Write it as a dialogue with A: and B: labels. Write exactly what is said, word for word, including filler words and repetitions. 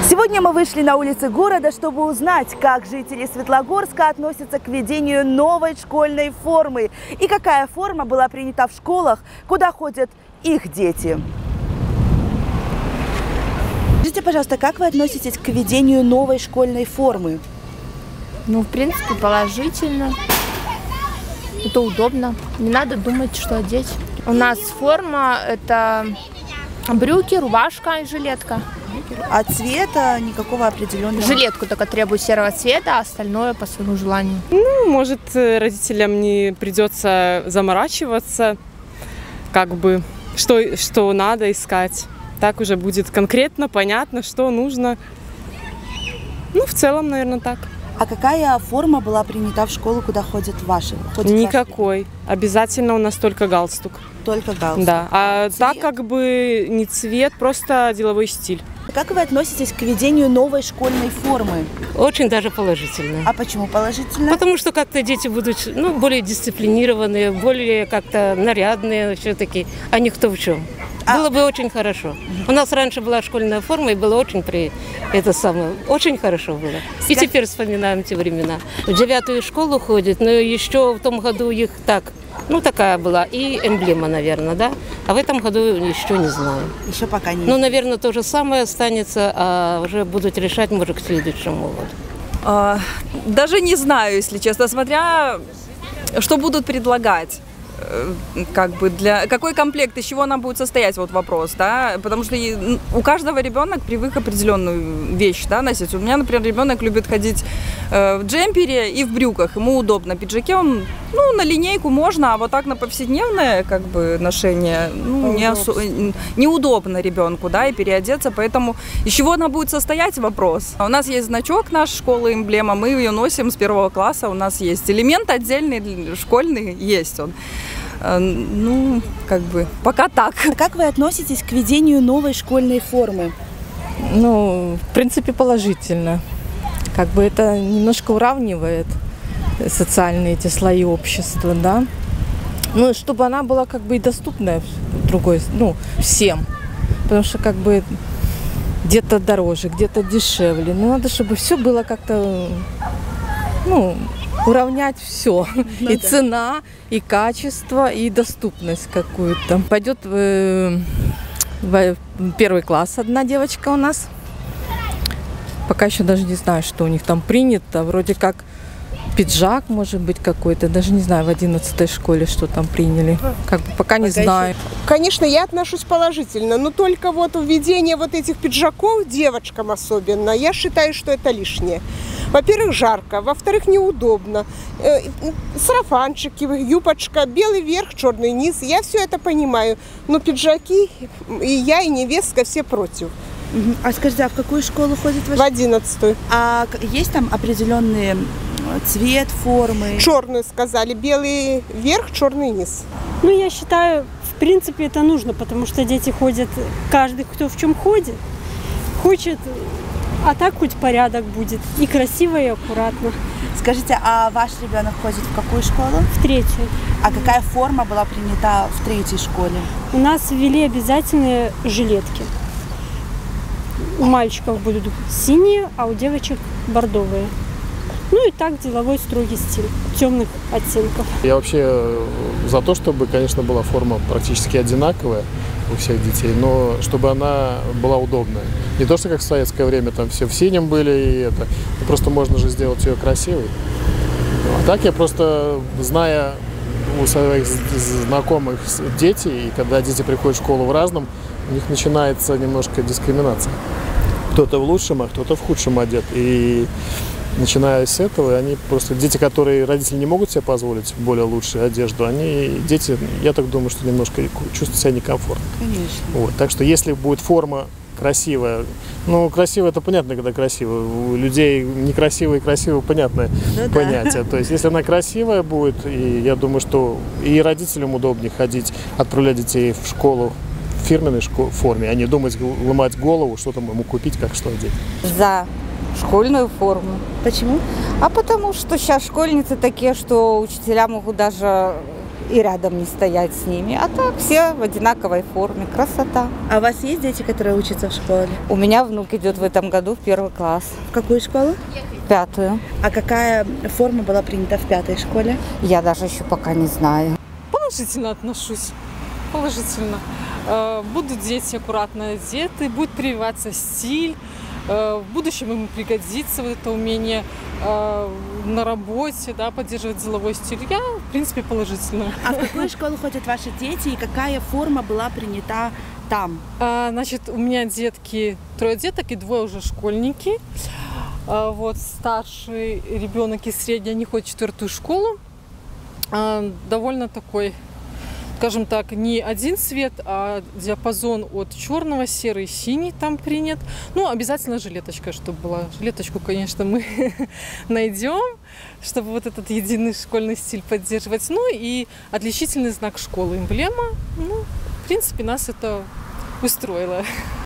A: Сегодня мы вышли на улицы города, чтобы узнать, как жители Светлогорска относятся к введению новой школьной формы и какая форма была принята в школах, куда ходят их дети. Скажите, пожалуйста, как вы относитесь к введению новой школьной формы?
B: Ну, в принципе, положительно. Это удобно. Не надо думать, что одеть. У нас форма – это брюки, рубашка и жилетка.
A: А цвета никакого определенного?
B: Жилетку только требую серого цвета, а остальное по своему желанию.
C: Ну, может, родителям не придется заморачиваться, как бы, что, что надо искать. Так уже будет конкретно, понятно, что нужно. Ну, в целом, наверное, так.
A: А какая форма была принята в школу, куда ходят ваши? Ходят
C: Никакой.
A: Ваши?
C: Обязательно у нас только галстук.
A: Только галстук.
C: Да. А
A: цвет?
C: так как бы не цвет, просто деловой стиль.
A: Как вы относитесь к введению новой школьной формы?
D: Очень даже положительно.
A: А почему положительно?
D: Потому что как-то дети будут, ну, более дисциплинированные, более как-то нарядные все-таки, а не кто в чем. А... Было бы очень хорошо. У нас раньше была школьная форма, и было очень при... это самое, очень хорошо было. И Скажи... теперь вспоминаем те времена. В девятую школу ходят, но еще в том году их так, ну, такая была и эмблема, наверное, да? А в этом году еще не знаю.
A: Еще пока не.
D: Ну, наверное, то же самое останется, а уже будут решать, может, к следующему году.
E: А, даже не знаю, если честно, смотря что будут предлагать. Как бы для какой комплект, из чего она будет состоять, вот вопрос, да, потому что у каждого ребенок привык определенную вещь, да, носить. У меня, например, ребенок любит ходить э, в джемпере и в брюках, ему удобно. Пиджаке он, ну, на линейку можно, а вот так на повседневное, как бы, ношение, ну, не осо... неудобно ребенку, да, и переодеться, поэтому из чего она будет состоять, вопрос. У нас есть значок нашей школы, эмблема, мы ее носим с первого класса, у нас есть элемент отдельный, школьный, есть он. Ну, как бы, пока так.
A: А как вы относитесь к введению новой школьной формы?
F: Ну, в принципе, положительно. Как бы это немножко уравнивает социальные эти слои общества, да. Ну, чтобы она была как бы и доступная другой, ну, всем. Потому что как бы где-то дороже, где-то дешевле. Ну, надо, чтобы все было как-то, ну, уравнять все. Ну, и да. Цена, и качество, и доступность какую-то. Пойдет в, в первый класс одна девочка у нас. Пока еще даже не знаю, что у них там принято. Вроде как пиджак, может быть, какой-то. Даже не знаю, в одиннадцатой школе, что там приняли. Как бы пока не пока знаю.
G: Еще... Конечно, я отношусь положительно, но только вот введение вот этих пиджаков, девочкам особенно, я считаю, что это лишнее. Во-первых, жарко, во-вторых, неудобно. Э, сарафанчики, юбочка, белый верх, черный низ. Я все это понимаю. Но пиджаки, и я, и невестка все против.
A: А скажите, а в какую школу ходит ваша?
G: В одиннадцатую.
A: А есть там определенный цвет, формы?
G: Черную сказали, белый верх, черный низ.
H: Ну, я считаю, в принципе, это нужно, потому что дети ходят, каждый, кто в чем ходит, хочет... А так хоть порядок будет. И красиво, и аккуратно.
A: Скажите, а ваш ребенок ходит в какую школу?
H: В третью.
A: А какая форма была принята в третьей школе?
H: У нас ввели обязательные жилетки. У мальчиков будут синие, а у девочек бордовые. Ну и так деловой строгий стиль, темных оттенков.
I: Я вообще за то, чтобы, конечно, была форма практически одинаковая у всех детей, но чтобы она была удобная. Не то, что как в советское время там все в синем были, и это. Просто можно же сделать ее красивой. А так я просто, зная у своих знакомых дети, и когда дети приходят в школу в разном, у них начинается немножко дискриминация. Кто-то в лучшем, а кто-то в худшем одет. И начиная с этого, они просто, дети, которые родители не могут себе позволить более лучшую одежду, они, дети, я так думаю, что немножко чувствуют себя некомфортно.
A: Конечно.
I: Вот, так что если будет форма красивая, ну, красиво это понятно, когда красиво, у людей некрасиво и красиво понятное ну, понятие. Да. То есть, если она красивая будет, и я думаю, что и родителям удобнее ходить, отправлять детей в школу в фирменной школ- форме, а не думать, ломать голову, что там ему купить, как что одеть.
J: За школьную форму.
A: Почему?
J: А потому что сейчас школьницы такие, что учителя могут даже и рядом не стоять с ними. А так все в одинаковой форме. Красота.
A: А у вас есть дети, которые учатся в школе?
J: У меня внук идет в этом году в первый класс.
A: В какую школу?
J: Пятую.
A: А какая форма была принята в пятой школе?
J: Я даже еще пока не знаю.
K: Положительно отношусь. Положительно. Будут дети аккуратно одеты, будет прививаться стиль. В будущем ему пригодится вот это умение на работе, да, поддерживать деловой стиль. Я, в принципе, положительно.
A: А в какую школу ходят ваши дети и какая форма была принята там?
K: А, значит, у меня детки, трое деток и двое уже школьники. А, вот старший ребенок и средний, они ходят в четвертую школу. А, довольно такой, скажем так, не один цвет, а диапазон от черного, серый, синий там принят. Ну, обязательно жилеточка, чтобы была. Жилеточку, конечно, мы найдем, чтобы вот этот единый школьный стиль поддерживать. Ну и отличительный знак школы, эмблема. Ну, в принципе, нас это устроило.